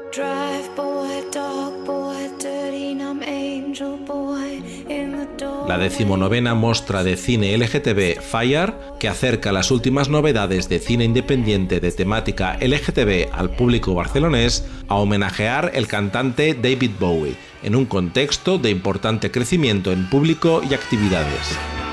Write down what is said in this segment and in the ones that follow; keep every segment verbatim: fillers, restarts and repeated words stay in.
La decimonovena mostra de cine L G T B Fire, que acerca las últimas novedades de cine independiente de temática L G T B al público barcelonés, a homenajear el cantante David Bowie, en un contexto de importante crecimiento en público y actividades.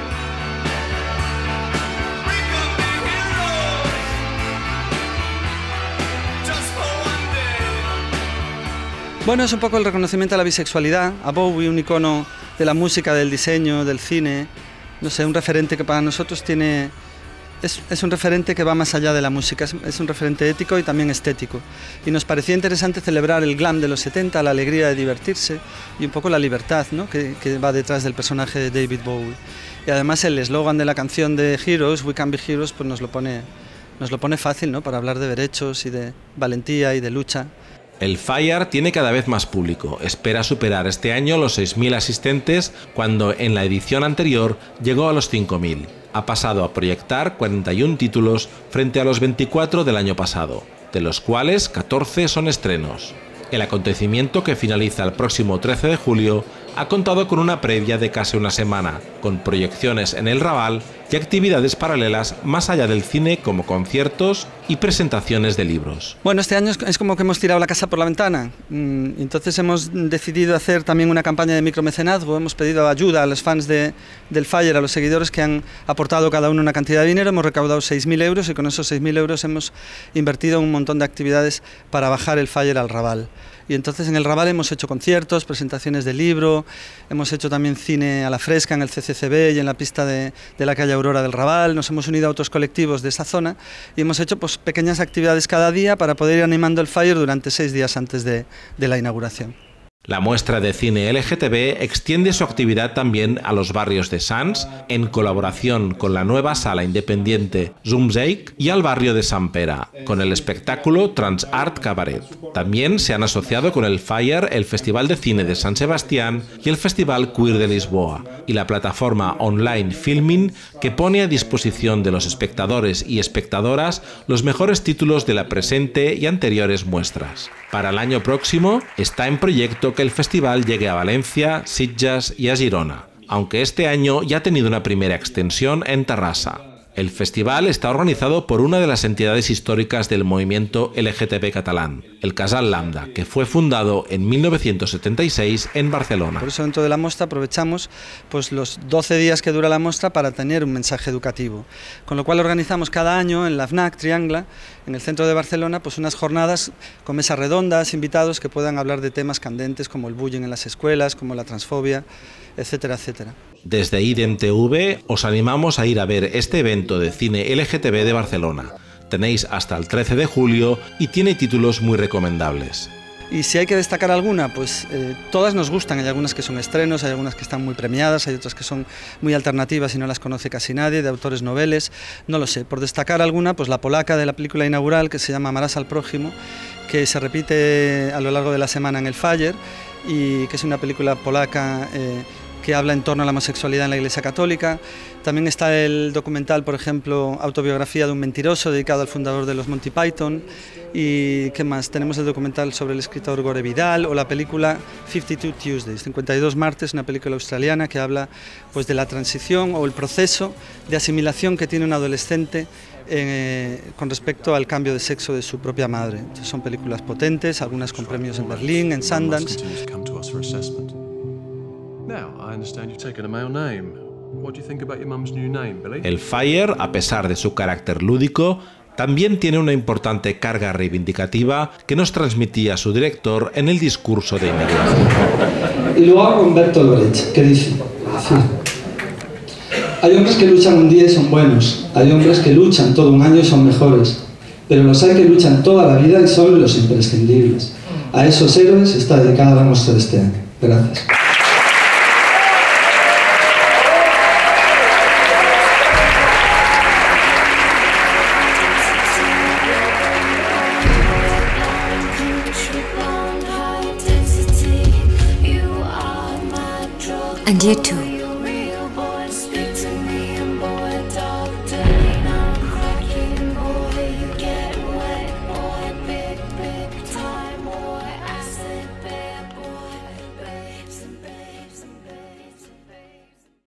Bueno, es un poco el reconocimiento a la bisexualidad, a Bowie, un icono de la música, del diseño, del cine, no sé, un referente que para nosotros tiene... Es, es un referente que va más allá de la música, es, es un referente ético y también estético. Y nos parecía interesante celebrar el glam de los setenta, la alegría de divertirse y un poco la libertad, ¿no?, que, que va detrás del personaje de David Bowie. Y además el eslogan de la canción de Heroes, We Can Be Heroes, pues nos lo pone, nos lo pone fácil, ¿no?, para hablar de derechos y de valentía y de lucha. El Fire tiene cada vez más público, espera superar este año los seis mil asistentes cuando en la edición anterior llegó a los cinco mil. Ha pasado a proyectar cuarenta y un títulos frente a los veinticuatro del año pasado, de los cuales catorce son estrenos. El acontecimiento, que finaliza el próximo trece de julio, ha contado con una previa de casi una semana, con proyecciones en el Raval y actividades paralelas más allá del cine, como conciertos y presentaciones de libros. Bueno, este año es como que hemos tirado la casa por la ventana. Entonces hemos decidido hacer también una campaña de micromecenazgo. Hemos pedido ayuda a los fans de, del Fire, a los seguidores, que han aportado cada uno una cantidad de dinero. Hemos recaudado seis mil euros y con esos seis mil euros hemos invertido en un montón de actividades para bajar el Fire al Raval. Y entonces en el Raval hemos hecho conciertos, presentaciones de libro, hemos hecho también cine a la fresca en el C C C B y en la pista de, de la calle Aurora del Raval. Nos hemos unido a otros colectivos de esa zona y hemos hecho pues, pequeñas actividades cada día para poder ir animando el Fire durante seis días antes de, de la inauguración. La muestra de cine L G T B extiende su actividad también a los barrios de Sants, en colaboración con la nueva sala independiente Zoomzeik, y al barrio de Sant Pere, con el espectáculo Transart Cabaret. También se han asociado con el Fire el Festival de Cine de San Sebastián y el Festival Queer de Lisboa, y la plataforma online Filmin, que pone a disposición de los espectadores y espectadoras los mejores títulos de la presente y anteriores muestras. Para el año próximo está en proyecto que el festival llegue a Valencia, Sitges y a Girona, aunque este año ya ha tenido una primera extensión en Terrassa. El festival está organizado por una de las entidades históricas del movimiento L G T B catalán, el Casal Lambda, que fue fundado en mil novecientos setenta y seis en Barcelona. Por eso dentro de la muestra aprovechamos pues, los doce días que dura la muestra para tener un mensaje educativo, con lo cual organizamos cada año en la FNAC Triangla, en el centro de Barcelona, pues unas jornadas con mesas redondas, invitados que puedan hablar de temas candentes como el bullying en las escuelas, como la transfobia, etcétera, etcétera. Desde IDEM T V os animamos a ir a ver este evento de cine L G T B de Barcelona. Tenéis hasta el trece de julio y tiene títulos muy recomendables. Y si hay que destacar alguna, pues eh, todas nos gustan. Hay algunas que son estrenos, hay algunas que están muy premiadas, hay otras que son muy alternativas y no las conoce casi nadie, de autores noveles, no lo sé. Por destacar alguna, pues la polaca de la película inaugural, que se llama Amarás al prójimo, que se repite a lo largo de la semana en el Fire, y que es una película polaca eh, que habla en torno a la homosexualidad en la Iglesia Católica. También está el documental, por ejemplo, Autobiografía de un mentiroso, dedicado al fundador de los Monty Python. Y ¿qué más? Tenemos el documental sobre el escritor Gore Vidal, o la película cincuenta y dos Tuesdays, cincuenta y dos martes, una película australiana que habla pues, de la transición o el proceso de asimilación que tiene un adolescente eh, con respecto al cambio de sexo de su propia madre. Entonces, son películas potentes, algunas con premios en Berlín, en Sundance. El Fire, a pesar de su carácter lúdico, también tiene una importante carga reivindicativa que nos transmitía su director en el discurso de inauguración. Y lo hago con Bertolt Brecht, que dice, hay hombres que luchan un día y son buenos, hay hombres que luchan todo un año y son mejores, pero los hay que luchan toda la vida y son los imprescindibles. A esos héroes está dedicada la muestra de este año. Gracias. And you too.